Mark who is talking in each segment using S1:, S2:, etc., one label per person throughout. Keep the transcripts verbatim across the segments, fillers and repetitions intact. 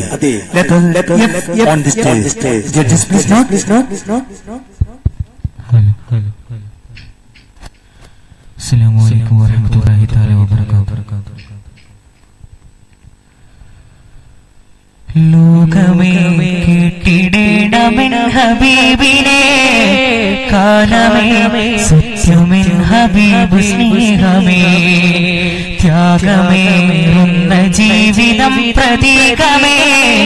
S1: Let us let us on the stage. Judges, please not, please not, please not.
S2: Hello, hello, hello. Assalamu alaikum warahmatullahi ta'ala wabarakatuh. ലോകമേ കേട്ടിടേണമെൻ ഹബീബിനെ കാലമേ സത്യമെൻ ഹബീബ് സ്നേഹമേ ത്യാഗമേറുന്ന ജീവിതം പ്രതീകമേ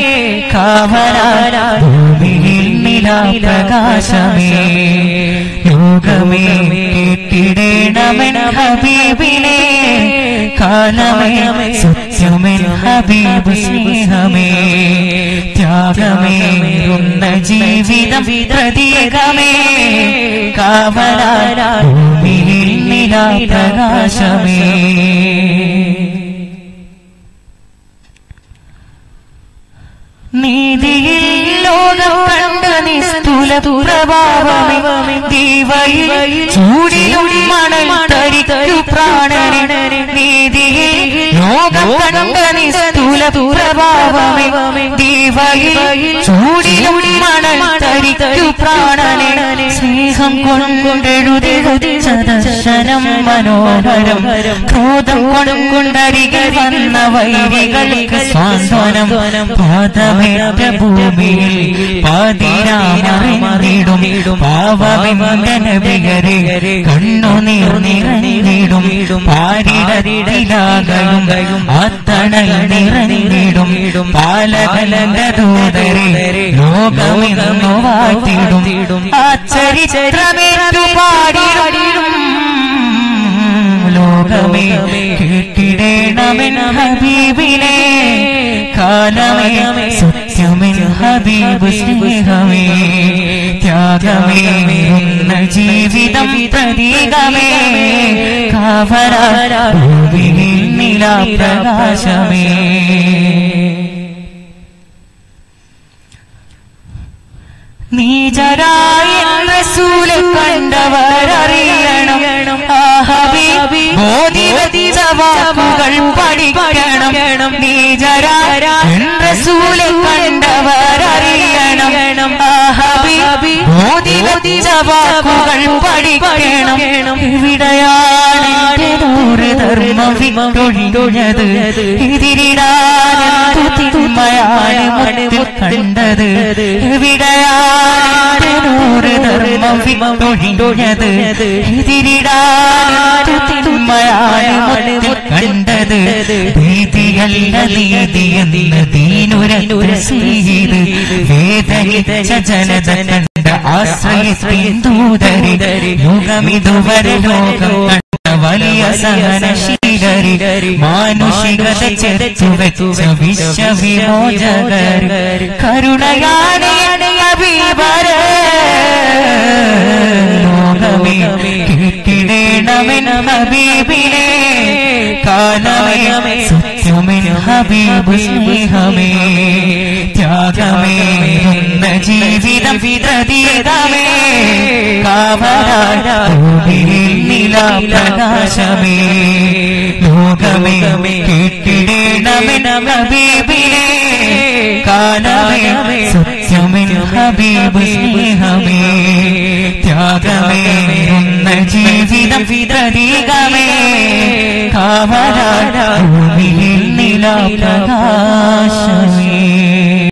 S2: കാവലാ ഭൂമിയിൽ നിലാപ്രകാശമേ ലോകമേ കേട്ടിടേണമെൻ ഹബീബിനെ കാലമേ സത്യമെൻ ഹബീബ് സ്നേഹമേ ത്യാഗമേറുന്ന ജീവിതം പ്രതീകമേ കാവലാ ഭൂമിയിൽ നിലാപ്രകാശമേ നീതിയിൽ ലോകം കണ്ട നിസ്തുല പ്രഭാവമേ ദീവയിൽ ചൂടിലും മണൽ തരിക്കു പ്രാണനെ നീതിയിൽ ലോകം കണ്ട നിസ്തുല പ്രഭാവമേ ദീവയിൽ ചൂടിലും മണൽ തരിക്കു പ്രാണനെ സ്നേഹം കൊണ്ടെഴുതിച്ച ദർശനം മനോഹരം ക്രോധം കൊണ്ടരികിൽ വന്ന വൈരികൾക്ക് സാന്ത്വനം പാദമേറ്റ ഭൂമിയിൽ പാതിരാമറിഞ്ഞിടും പാവമെന്റെ നബിയരെ കണ്ണുനീർ നിറഞ്ഞിടും പാരിടരിലാകയും അത്തണൽ നിറഞ്ഞിടും പാലകലന്റെ ദൂതരെ ലോകമെന്നു വാഴ്ത്തിടും ആ ചരിത്രമേറ്റു പാടിടും ലോകമേ കേട്ടിടേണമെൻ ഹബീബിനെ കാലമേ സത്യമെൻ ഹബീബ് സ്നേഹമേ ത്യാഗമേറുന്ന ജീവിതം പ്രതീകമേ കാവലാ ഭൂമിയിൽ നിലാപ്രകാശമേ നീചരായ റസൂലെ കണ്ടവരറിയണം ആ ഹബീബ് ബോധിവദിച്ച വാക്കുകൾ പഠിക്കണം നീചരായ റസൂലെ കണ്ടവരറിയണം ആ ഹബീബ് ബോധിവദിച്ച വാക്കുകൾ പഠിക്കണം ഇവിടെയാണ് ധർമ്മം വിട്ടൊഴിഞ്ഞത് ഇതിരിടാൻ തിന്മയാണ് മുന്നിൽ കണ്ടത് എവിടെയാണ് ധർമ്മം വിട്ടൊഴിഞ്ഞത് ഇതിരിടാൻ തിന്മയാണ് മുന്നിൽ കണ്ടത് ഭീതിയല്ല നീതിയെന്ന് ദീനുരനുരസീത് വേദനിച്ച ജനത കണ്ട ആശ്രയത്തിൻ ദൂതരെ യുഗമിതുവരെ ലോകം വലിയ സഹനശീലരി മാനുഷികത ചേർത്തു വെച്ച വിശ്വവിമോചകർ കരുണയാണ് ഹബീബരെ ലോകമേ കേട്ടിടേണമെൻ ഹബീബിനെ കാലമേ സത്യമെൻ ഹബീബ് സ്നേഹമേ ത്യാഗമേറുന്ന ജീവിതം പ്രതീകമേ കാവലാ ഭൂമിയിൽ നിലാപ്രകാശമേ ലോകമേ കേട്ടിടേണമെൻ ഹബീബിനെ കാലമേ സത്യമെൻ ഹബീബ് സ്നേഹമേ ത്യാഗമേറുന്ന ജീവിതം പ്രതീകമേ കാവലാ ഭൂമിയിൽ നിലാപ്രകാശമേ